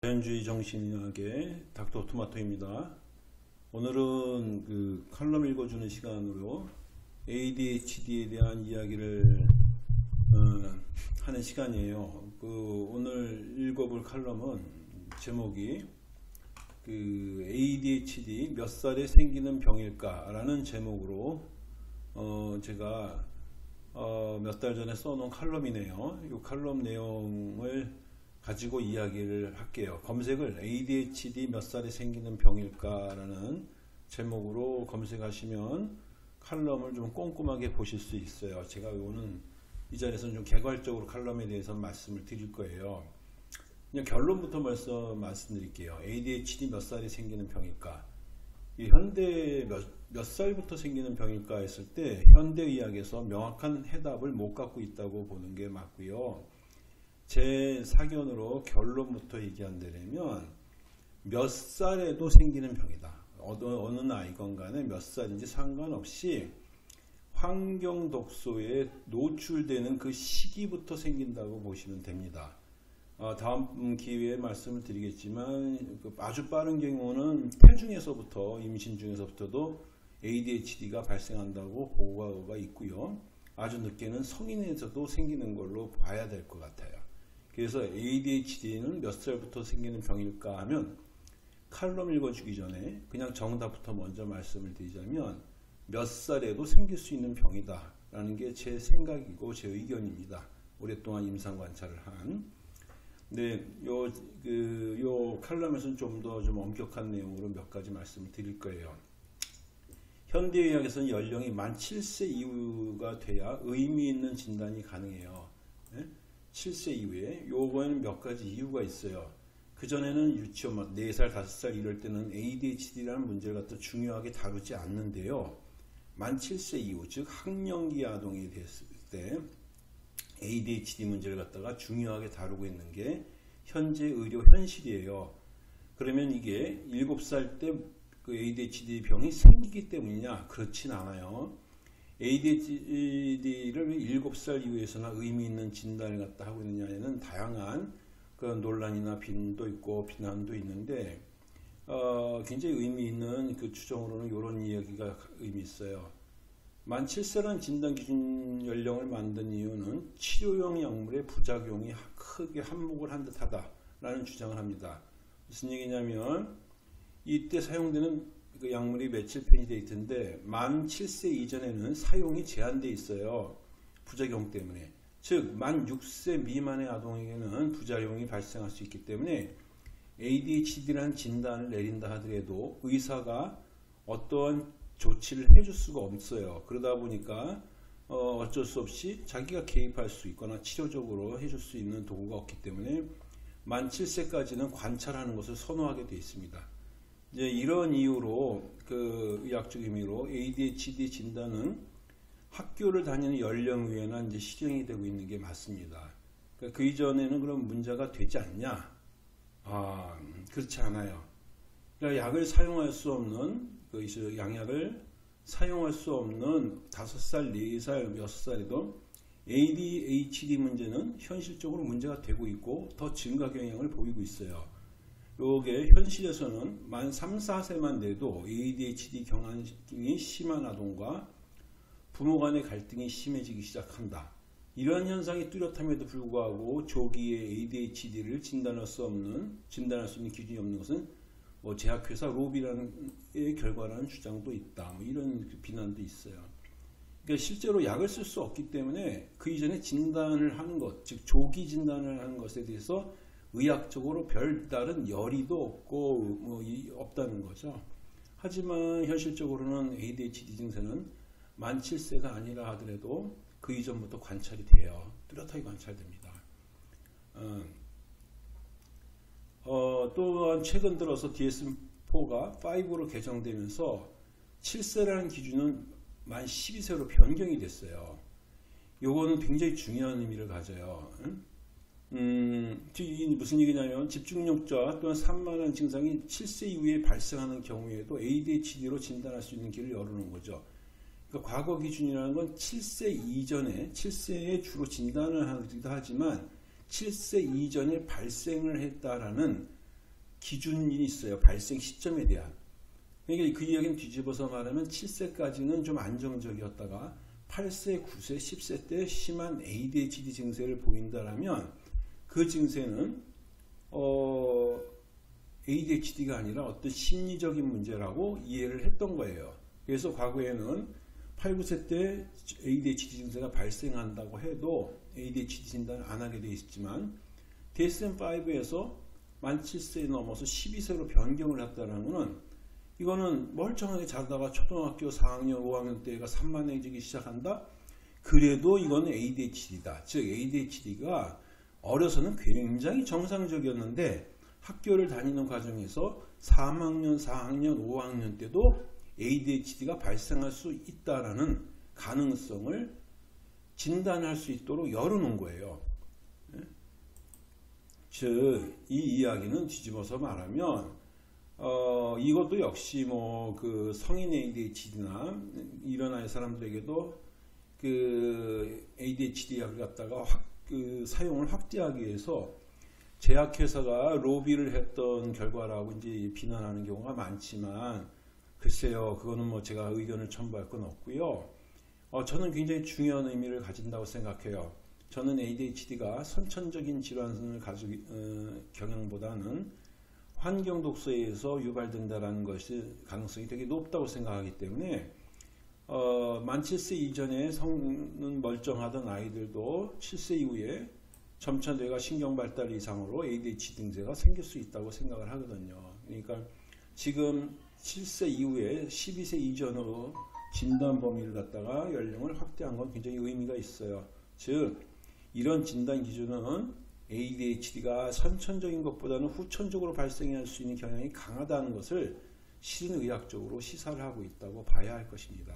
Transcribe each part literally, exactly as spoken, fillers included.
자연주의 정신의학의 닥터 토마토입니다. 오늘은 그 칼럼 읽어주는 시간으로 에이디에이치디에 대한 이야기를 어, 하는 시간이에요. 그 오늘 읽어볼 칼럼은 제목이 그 에이디에이치디 몇 살에 생기는 병일까 라는 제목으로 어, 제가 어, 몇 달 전에 써놓은 칼럼이네요. 이 칼럼 내용을 가지고 이야기를 할게요. 검색을 에이디에이치디 몇 살에 생기는 병일까 라는 제목으로 검색하시면 칼럼을 좀 꼼꼼하게 보실 수 있어요. 제가 오늘 이 자리에서는 좀 개괄적으로 칼럼에 대해서 말씀을 드릴 거예요. 그냥 결론부터 벌써 말씀드릴게요. 에이디에이치디 몇 살에 생기는 병일까? 이 현대 몇, 몇 살부터 생기는 병일까 했을 때 현대의학에서 명확한 해답을 못 갖고 있다고 보는 게 맞고요. 제 사견으로 결론부터 얘기한다면 몇 살에도 생기는 병이다. 어느, 어느 나이건 간에 몇 살인지 상관없이 환경 독소에 노출되는 그 시기부터 생긴다고 보시면 됩니다. 어, 다음 기회에 말씀을 드리겠지만 그 아주 빠른 경우는 태중에서부터 임신 중에서부터도 에이디에이치디가 발생한다고 보고가 있고요. 아주 늦게는 성인에서도 생기는 걸로 봐야 될 것 같아요. 그래서 에이디에이치디는 몇 살부터 생기는 병일까 하면 칼럼 읽어주기 전에 그냥 정답부터 먼저 말씀을 드리자면 몇 살에도 생길 수 있는 병이다 라는 게 제 생각이고 제 의견입니다. 오랫동안 임상 관찰을 한. 근데 요, 그, 요 칼럼에서는 좀 더 좀 엄격한 내용으로 몇 가지 말씀을 드릴 거예요. 현대의학에서는 연령이 만 칠 세 이후가 돼야 의미 있는 진단이 가능해요. 네? 칠 세 이후에 요거에는 몇 가지 이유가 있어요. 그전에는 유치원 네 살, 다섯 살 이럴 때는 에이디에이치디라는 문제를 갖다 중요하게 다루지 않는데요. 만 칠 세 이후, 즉 학령기 아동이 됐을 때 에이디에이치디 문제를 갖다가 중요하게 다루고 있는 게 현재 의료 현실이에요. 그러면 이게 일곱 살 때 그 에이디에이치디 병이 생기기 때문이냐? 그렇진 않아요. 에이디에이치디를 왜 일곱 살 이후에서나 의미 있는 진단을 갖다 하고 있느냐에는 다양한 그 논란이나 비난도 있고 비난도 있는데 어, 굉장히 의미 있는 그 추정으로는 이런 이야기가 의미 있어요. 만 칠 세라는 진단 기준 연령을 만든 이유는 치료용 약물의 부작용이 크게 한몫을 한 듯하다라는 주장을 합니다. 무슨 얘기냐면 이때 사용되는 그 약물이 메칠페니데이트인데 만 칠 세 이전에는 사용이 제한되어 있어요. 부작용 때문에. 즉 만 육 세 미만의 아동에게는 부작용이 발생할 수 있기 때문에 에이디에이치디라는 진단을 내린다 하더라도 의사가 어떠한 조치를 해줄 수가 없어요. 그러다 보니까 어 어쩔 수 없이 자기가 개입할 수 있거나 치료적으로 해줄 수 있는 도구가 없기 때문에 만 칠 세까지는 관찰하는 것을 선호하게 되어 있습니다. 이제 이런 이유로 그 의학적 의미로 에이디에이치디 진단은 학교를 다니는 연령 위에나 이제 실행이 되고 있는 게 맞습니다. 그러니까 그 이전에는 그럼 문제가 되지 않냐? 아, 그렇지 않아요. 그러니까 약을 사용할 수 없는 그 양약을 사용할 수 없는 다섯 살, 네 살, 여섯 살에도 에이디에이치디 문제는 현실적으로 문제가 되고 있고 더 증가 경향을 보이고 있어요. 요게 현실에서는 만 삼, 사 세만 돼도 에이디에이치디 경향이 심한 아동과 부모 간의 갈등이 심해지기 시작한다. 이러한 현상이 뚜렷함에도 불구하고 조기에 에이디에이치디를 진단할 수 없는, 진단할 수 있는 기준이 없는 것은 뭐 제약회사 로비라는 결과라는 주장도 있다. 뭐 이런 비난도 있어요. 그러니까 실제로 약을 쓸 수 없기 때문에 그 이전에 진단을 하는 것, 즉 조기 진단을 하는 것에 대해서 의학적으로 별다른 열의도 없고 뭐 없다는 거죠. 하지만 현실적으로는 에이디에이치디 증세는 만 칠 세가 아니라 하더라도 그 이전부터 관찰이 돼요. 뚜렷하게 관찰됩니다. 어, 어, 또한 최근 들어서 디에스엠 포가 오로 개정되면서 칠 세라는 기준은 만 십이 세로 변경이 됐어요. 요거는 굉장히 중요한 의미를 가져요. 응? 음, 이게 무슨 얘기냐면 집중력자 또는 산만한 증상이 칠 세 이후에 발생하는 경우에도 에이디에이치디로 진단할 수 있는 길을 열어놓은 거죠. 그러니까 과거 기준이라는 건 칠 세 이전에 칠 세에 주로 진단을 하기도 하지만 칠 세 이전에 발생을 했다라는 기준이 있어요. 발생 시점에 대한. 그러니까 그 이야기는 뒤집어서 말하면 칠 세까지는 좀 안정적이었다가 팔 세, 구 세, 십 세 때 심한 에이디에이치디 증세를 보인다라면 그 증세는 어, 에이디에이치디가 아니라 어떤 심리적인 문제라고 이해를 했던 거예요. 그래서 과거에는 팔, 구 세 때 에이디에이치디 증세가 발생한다고 해도 에이디에이치디 진단을 안 하게 되어 있지만 디에스엠 파이브에서 만 칠 세 넘어서 십이 세로 변경을 했다는 것은 이거는 멀쩡하게 자다가 초등학교 사 학년, 오 학년 때가 산만해지기 시작한다? 그래도 이건 에이디에이치디다. 즉 에이디에이치디가 어려서는 굉장히 정상적이었는데 학교를 다니는 과정에서 삼 학년, 사 학년, 오 학년 때도 에이디에이치디가 발생할 수 있다라는 가능성을 진단할 수 있도록 열어놓은 거예요. 즉, 이 이야기는 뒤집어서 말하면, 어, 이것도 역시 뭐, 그 성인 에이디에이치디나 이런 아이 사람들에게도 그 에이디에이치디약을 갖다가 확, 그 사용을 확대하기 위해서 제약회사가 로비를 했던 결과라고 이제 비난하는 경우가 많지만, 글쎄요, 그거는 뭐 제가 의견을 첨부할 건 없고요. 어, 저는 굉장히 중요한 의미를 가진다고 생각해요. 저는 에이디에이치디가 선천적인 질환을 가지고 어, 경향보다는 환경 독소에 의해서 유발된다라는 것이 가능성이 되게 높다고 생각하기 때문에 어, 만 칠 세 이전에 성은 멀쩡하던 아이들도 칠 세 이후에 점차 뇌가 신경 발달 이상으로 에이디에이치디 증세가 생길 수 있다고 생각을 하거든요. 그러니까 지금 칠 세 이후에 십이 세 이전으로 진단 범위를 갖다가 연령을 확대한 건 굉장히 의미가 있어요. 즉 이런 진단 기준은 에이디에이치디가 선천적인 것보다는 후천적으로 발생할 수 있는 경향이 강하다는 것을 실의학적으로 시사를 하고 있다고 봐야 할 것입니다.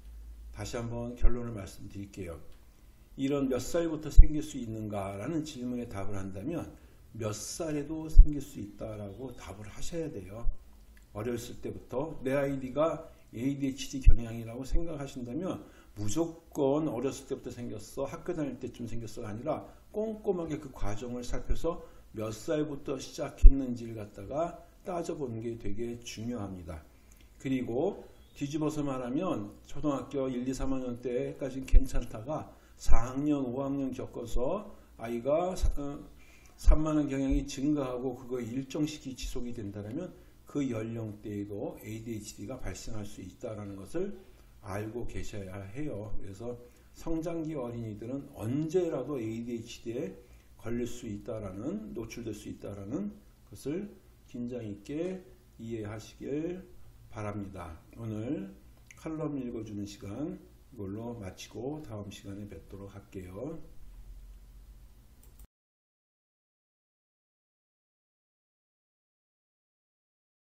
다시 한번 결론을 말씀드릴게요. 이런 몇 살부터 생길 수 있는가라는 질문에 답을 한다면 몇 살에도 생길 수 있다라고 답을 하셔야 돼요. 어렸을 때부터 내 아이디가 에이디에이치디 경향이라고 생각하신다면 무조건 어렸을 때부터 생겼어, 학교 다닐 때쯤 생겼어가 아니라 꼼꼼하게 그 과정을 살펴서 몇 살부터 시작했는지를 갖다가 따져보는 게 되게 중요합니다. 그리고 뒤집어서 말하면 초등학교 일, 이, 삼 학년 때까지는 괜찮다가 사 학년, 오 학년 겪어서 아이가 산만한 경향이 증가하고 그거 일정 시기 지속이 된다면 그 연령대에도 에이디에이치디가 발생할 수 있다는 것을 알고 계셔야 해요. 그래서 성장기 어린이들은 언제라도 에이디에이치디에 걸릴 수 있다라는, 노출될 수 있다라는 것을 긴장 있게 이해하시길 바랍니다. 오늘 칼럼 읽어주는 시간 이걸로 마치고 다음 시간에 뵙도록 할게요.